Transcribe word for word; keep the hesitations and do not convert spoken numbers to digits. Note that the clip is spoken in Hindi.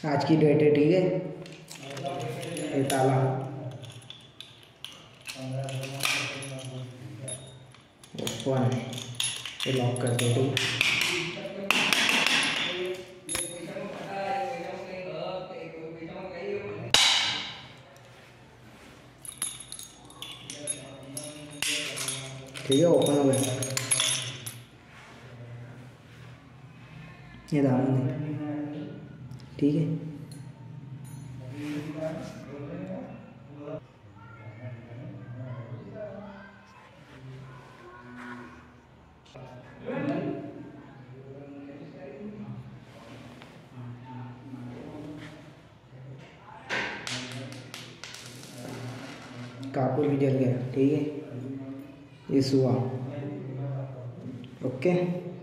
आज की डेट है, ठीक है। ये ताला ओपन, ये लॉक कर दो, ठीक है। ठीक है, ओपन हो गया। ये दामन है, ठीक है। कापुर भी जल गया, ठीक है। ये सुआ, ओके।